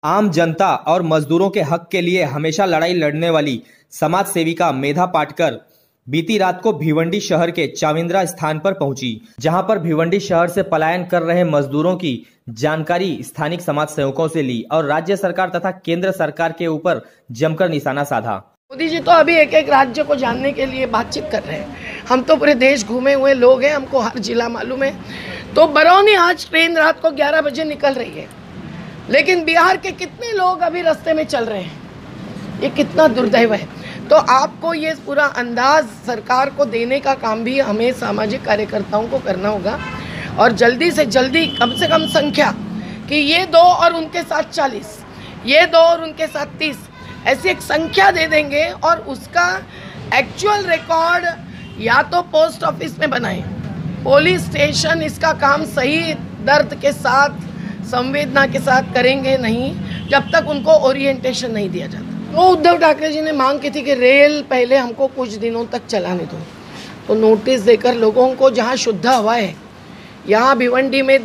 आम जनता और मजदूरों के हक के लिए हमेशा लड़ाई लड़ने वाली समाज सेविका मेधा पाटकर बीती रात को भिवंडी शहर के चाविंद्रा स्थान पर पहुंची, जहां पर भिवंडी शहर से पलायन कर रहे मजदूरों की जानकारी स्थानिक समाज सेवकों से ली और राज्य सरकार तथा केंद्र सरकार के ऊपर जमकर निशाना साधा। मोदी जी तो अभी एक एक राज्य को जानने के लिए बातचीत कर रहे हैं। हम तो पूरे देश घूमे हुए लोग हैं, हमको हर जिला मालूम है। तो बरौनी आज ट्रेन रात को 11 बजे निकल रही है, लेकिन बिहार के कितने लोग अभी रास्ते में चल रहे हैं, ये कितना दुर्दैव है। तो आपको ये पूरा अंदाज सरकार को देने का काम भी हमें सामाजिक कार्यकर्ताओं को करना होगा और जल्दी से जल्दी कम से कम संख्या कि ये 2 और उनके साथ 40, ये 2 और उनके साथ 30, ऐसी एक संख्या दे देंगे और उसका एक्चुअल रिकॉर्ड या तो पोस्ट ऑफिस में बनाएं, पुलिस स्टेशन इसका काम सही दर्द के साथ संवेदना के साथ करेंगे नहीं जब तक उनको ओरिएंटेशन नहीं दिया जाता। तो उद्धव ठाकरे जी ने मांग की थी कि रेल पहले हमको कुछ दिनों तक चलाने दो, तो नोटिस देकर लोगों को जहां शुद्ध हवा है, यहाँ भिवंडी में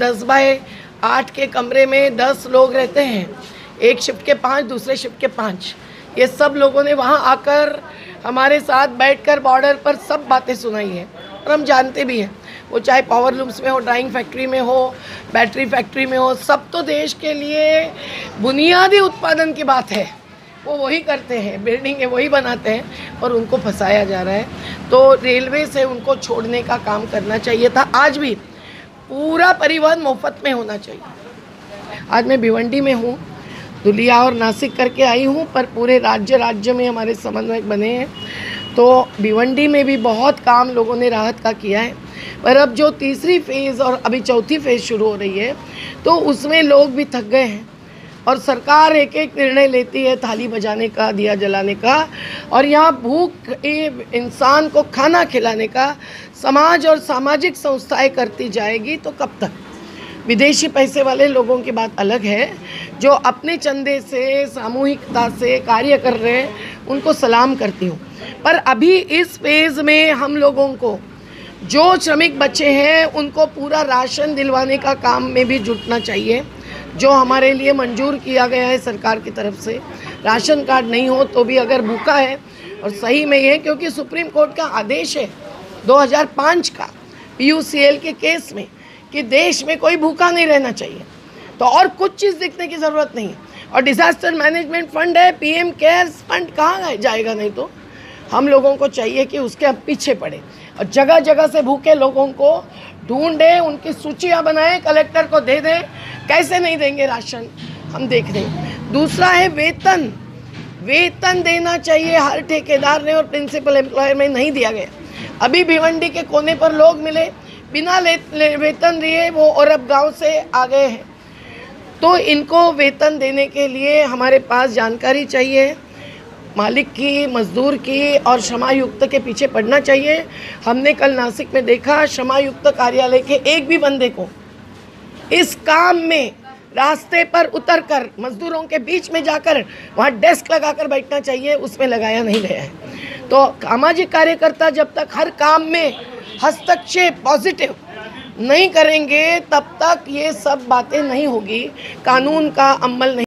10/8 के कमरे में 10 लोग रहते हैं, एक शिफ्ट के 5, दूसरे शिफ्ट के 5, ये सब लोगों ने वहाँ आकर हमारे साथ बैठकर बॉर्डर पर सब बातें सुनाई है और हम जानते भी हैं। वो चाहे पावर लूम्स में हो, ड्राइंग फैक्ट्री में हो, बैटरी फैक्ट्री में हो, सब तो देश के लिए बुनियादी उत्पादन की बात है, वो वही करते हैं, बिल्डिंगें वही बनाते हैं और उनको फंसाया जा रहा है। तो रेलवे से उनको छोड़ने का काम करना चाहिए था। आज भी पूरा परिवहन मुफ्त में होना चाहिए। आज मैं भिवंडी में हूँ, धुलिया और नासिक करके आई हूँ, पर पूरे राज्य में हमारे समन्वयक बने हैं। तो भिवंडी में भी बहुत काम लोगों ने राहत का किया है, पर अब जो तीसरी फेज़ और अभी चौथी फेज़ शुरू हो रही है तो उसमें लोग भी थक गए हैं और सरकार एक एक निर्णय लेती है थाली बजाने का, दिया जलाने का, और यहाँ भूख इंसान को खाना खिलाने का समाज और सामाजिक संस्थाएं करती जाएगी तो कब तक। विदेशी पैसे वाले लोगों की बात अलग है, जो अपने चंदे से सामूहिकता से कार्य कर रहे हैं, उनको सलाम करती हूँ। पर अभी इस फेज़ में हम लोगों को जो श्रमिक बचे हैं उनको पूरा राशन दिलवाने का काम में भी जुटना चाहिए, जो हमारे लिए मंजूर किया गया है सरकार की तरफ से। राशन कार्ड नहीं हो तो भी अगर भूखा है, और सही में ये क्योंकि सुप्रीम कोर्ट का आदेश है 2005 का PUCL के केस में कि देश में कोई भूखा नहीं रहना चाहिए, तो और कुछ चीज़ देखने की ज़रूरत नहीं है। और डिज़ास्टर मैनेजमेंट फंड है, PM केयर्स फंड कहाँ जाएगा, नहीं तो हम लोगों को चाहिए कि उसके अब पीछे पड़े और जगह जगह से भूखे लोगों को ढूंढे, उनकी सूचियाँ बनाएं, कलेक्टर को दे दें। कैसे नहीं देंगे राशन, हम देख रहे हैं। दूसरा है वेतन देना चाहिए हर ठेकेदार ने और प्रिंसिपल एम्प्लॉयर में नहीं दिया गया। अभी भिवंडी के कोने पर लोग मिले बिना वेतन लिए, वो औरब गांव से आ गए हैं, तो इनको वेतन देने के लिए हमारे पास जानकारी चाहिए, मालिक की, मजदूर की, और श्रमायुक्त के पीछे पड़ना चाहिए। हमने कल नासिक में देखा, श्रमायुक्त कार्यालय के एक भी बंदे को इस काम में रास्ते पर उतरकर मजदूरों के बीच में जाकर वहाँ डेस्क लगाकर बैठना चाहिए, उसमें लगाया नहीं गया है। तो सामाजिक कार्यकर्ता जब तक हर काम में हस्तक्षेप पॉजिटिव नहीं करेंगे तब तक ये सब बातें नहीं होगी, कानून का अमल नहीं